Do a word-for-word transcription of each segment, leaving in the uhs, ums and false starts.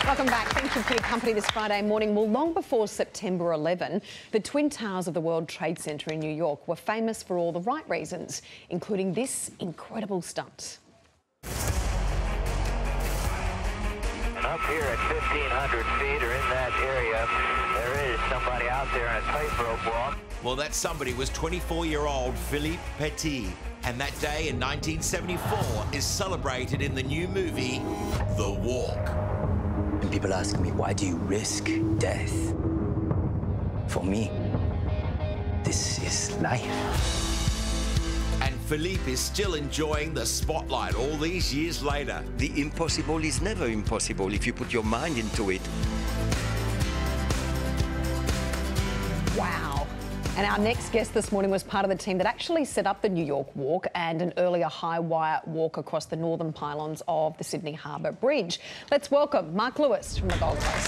Welcome back. Thank you for your company this Friday morning. Well, long before September eleventh, the Twin Towers of the World Trade Center in New York were famous for all the right reasons, including this incredible stunt. Up here at fifteen hundred feet or in that area, there is somebody out there in a tightrope walk. Well, that somebody was twenty-four-year-old Philippe Petit, and that day in nineteen seventy-four is celebrated in the new movie, The Walk. And people ask me, why do you risk death? For me, this is life. And Philippe is still enjoying the spotlight all these years later. The impossible is never impossible if you put your mind into it. Wow. And our next guest this morning was part of the team that actually set up the New York Walk and an earlier high-wire walk across the northern pylons of the Sydney Harbour Bridge. Let's welcome Mark Lewis from the Gold Coast.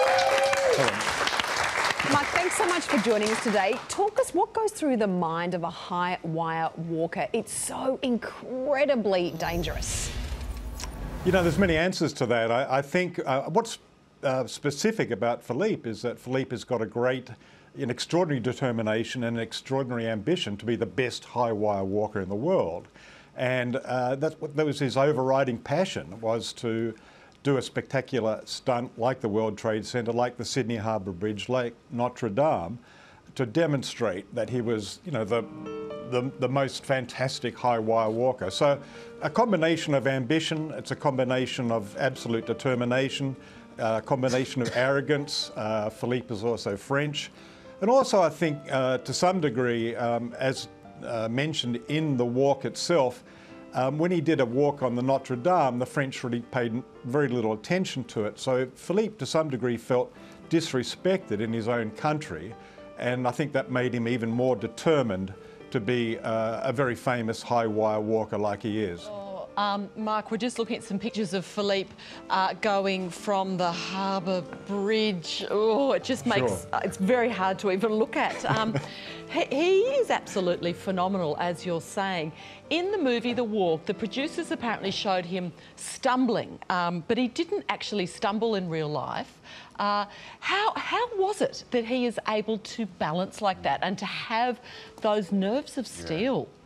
Mark, thanks so much for joining us today. Talk us, what goes through the mind of a high-wire walker? It's so incredibly dangerous. You know, there's many answers to that. I, I think uh, what's uh, specific about Philippe is that Philippe has got a great, an extraordinary determination and an extraordinary ambition to be the best high-wire walker in the world. And uh, that's what, that was his overriding passion, was to do a spectacular stunt like the World Trade Center, like the Sydney Harbour Bridge, like Notre Dame, to demonstrate that he was, you know, the, the, the most fantastic high-wire walker. So a combination of ambition, it's a combination of absolute determination, a combination of arrogance. Uh, Philippe is also French. And also, I think, uh, to some degree, um, as uh, mentioned in the walk itself, um, when he did a walk on the Notre Dame, the French really paid very little attention to it. So Philippe, to some degree, felt disrespected in his own country. And I think that made him even more determined to be uh, a very famous high-wire walker like he is. Um, Mark, we're just looking at some pictures of Philippe uh, going from the Harbour Bridge. Oh, it just makes Sure. uh, it's very hard to even look at. Um, he, he is absolutely phenomenal, as you're saying. In the movie The Walk, the producers apparently showed him stumbling, um, but he didn't actually stumble in real life. Uh, how, how was it that he is able to balance like that and to have those nerves of steel? Yeah.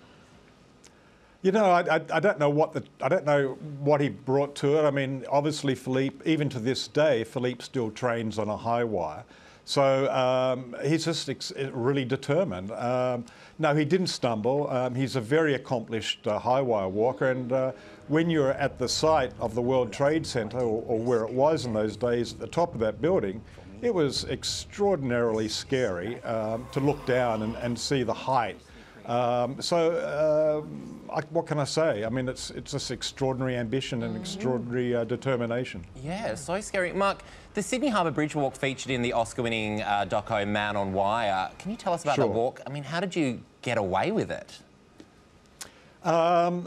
You know, I, I, I don't know what the I don't know what he brought to it. I mean, obviously Philippe, even to this day, Philippe still trains on a high wire, so um, he's just ex really determined. Um, no, he didn't stumble. Um, he's a very accomplished uh, high wire walker, and uh, when you're at the site of the World Trade Center, or, or where it was in those days, at the top of that building, it was extraordinarily scary um, to look down and, and see the height. Um, so, uh, I, what can I say? I mean, it's it's just extraordinary ambition and extraordinary uh, determination. Yeah, so scary. Mark, the Sydney Harbour Bridge walk featured in the Oscar-winning uh, doco Man on Wire. Can you tell us about Sure. the walk? I mean, how did you get away with it? Um,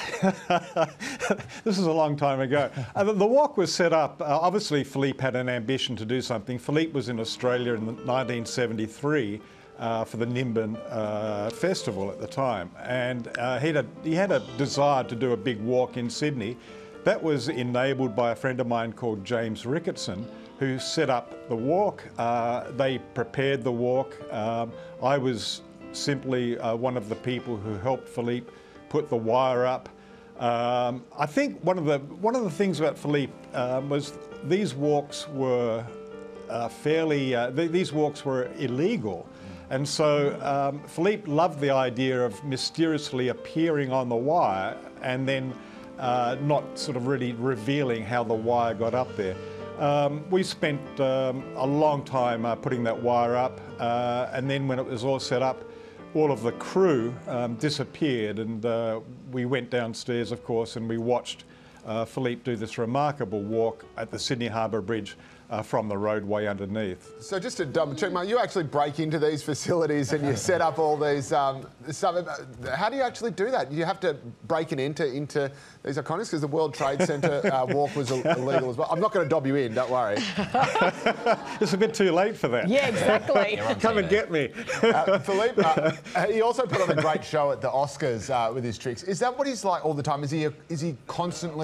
this is a long time ago. Uh, the, the walk was set up, uh, obviously Philippe had an ambition to do something. Philippe was in Australia in nineteen seventy-three. Uh, for the Nimbin uh, festival at the time, and uh, he, had a, he had a desire to do a big walk in Sydney. That was enabled by a friend of mine called James Ricketson, who set up the walk. Uh, they prepared the walk. Um, I was simply uh, one of the people who helped Philippe put the wire up. Um, I think one of the one of the things about Philippe um, was these walks were uh, fairly. Uh, th these walks were illegal. And so um, Philippe loved the idea of mysteriously appearing on the wire and then uh, not sort of really revealing how the wire got up there. Um, we spent um, a long time uh, putting that wire up, uh, and then when it was all set up, all of the crew um, disappeared, and uh, we went downstairs, of course, and we watched uh, Philippe do this remarkable walk at the Sydney Harbour Bridge uh, from the roadway underneath. So just to double check, Mark, you actually break into these facilities and you set up all these um, stuff. How do you actually do that? You have to break it into into these iconics, because the World Trade Center uh, walk was illegal as well. I'm not going to dob you in, don't worry. It's a bit too late for that. Yeah, exactly. Come and get me. uh, Philippe, uh, he also put on a great show at the Oscars uh, with his tricks. Is that what he's like all the time? Is he a, is he constantly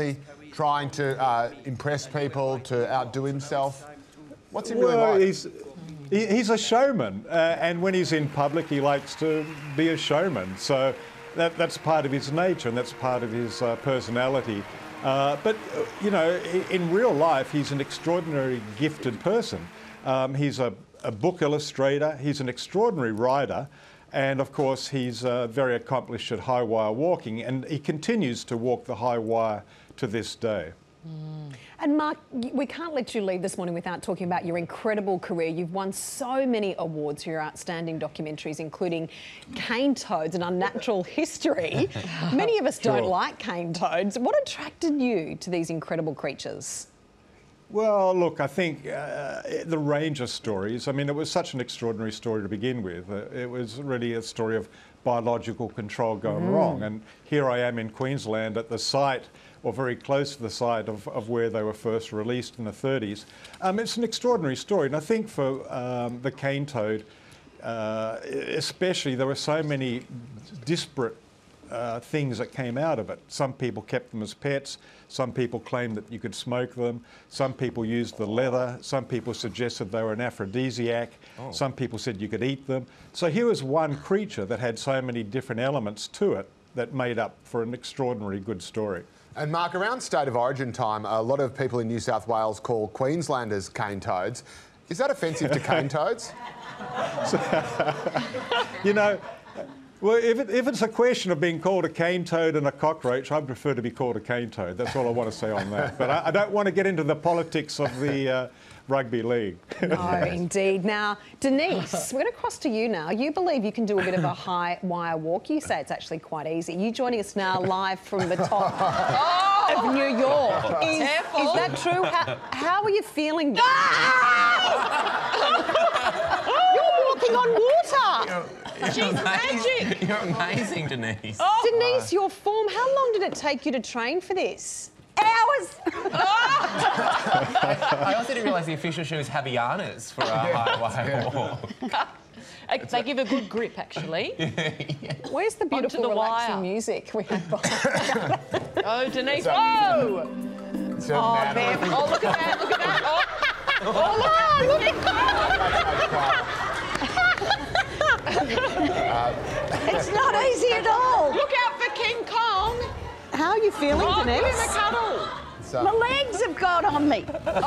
trying to uh, impress people, to outdo himself? What's he really Well, like? he's, he, he's a showman, uh, and when he's in public, he likes to be a showman. So that, that's part of his nature, and that's part of his uh, personality. Uh, but, uh, you know, in real life, he's an extraordinarily gifted person. Um, he's a, a book illustrator, he's an extraordinary writer, and of course, he's uh, very accomplished at high wire walking, and he continues to walk the high wire to this day. Mm. And Mark, we can't let you leave this morning without talking about your incredible career. You've won so many awards for your outstanding documentaries, including Cane Toads and Unnatural History. Many of us Sure. don't like cane toads. What attracted you to these incredible creatures? Well, look, I think uh, the range of stories, I mean, it was such an extraordinary story to begin with. Uh, it was really a story of biological control gone Mm. wrong. And here I am in Queensland at the site, or very close to the site of, of where they were first released in the thirties. Um, it's an extraordinary story. And I think for um, the cane toad, uh, especially, there were so many disparate Uh, things that came out of it. Some people kept them as pets, some people claimed that you could smoke them, some people used the leather, some people suggested they were an aphrodisiac, Oh. some people said you could eat them. So here was one creature that had so many different elements to it that made up for an extraordinary good story. And Mark, around State of Origin time, a lot of people in New South Wales call Queenslanders cane toads. Is that offensive to cane toads? You know, well, if, it, if it's a question of being called a cane toad and a cockroach, I'd prefer to be called a cane toad. That's all I want to say on that. But I, I don't want to get into the politics of the uh, rugby league. No, indeed. Now, Denise, we're going to cross to you now. You believe you can do a bit of a high wire walk. You say it's actually quite easy. You joining us now live from the top Oh! of New York. Is, Careful. is that true? How, how are you feeling? You're walking on water. She's magic. You're amazing, Denise. Oh. Denise, your form, how long did it take you to train for this? Hours. I also didn't realise the official shoe is Havaianas for a high wire walk. Uh, They give a good grip, actually. Where's the beautiful, the relaxing wire. music we have behind? Oh, Denise. Whoa! So Oh, man- there. Oh, look at that. Look at that. Oh, oh look at It's not easy at all. Look out for King Kong. How are you feeling, Oh, give him a Denise? cuddle. So, My legs have got on me.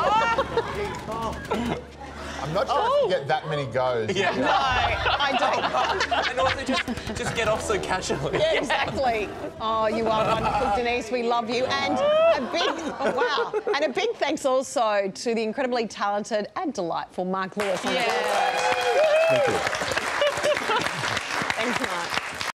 I'm not sure Oh. if you get that many goes. Yeah. No, I don't. And also just, just get off so casually. Yeah, exactly. Oh, you are wonderful, Denise. We love you. And a big, oh, wow. And a big thanks also to the incredibly talented and delightful Mark Lewis. On the Yeah. Thank you.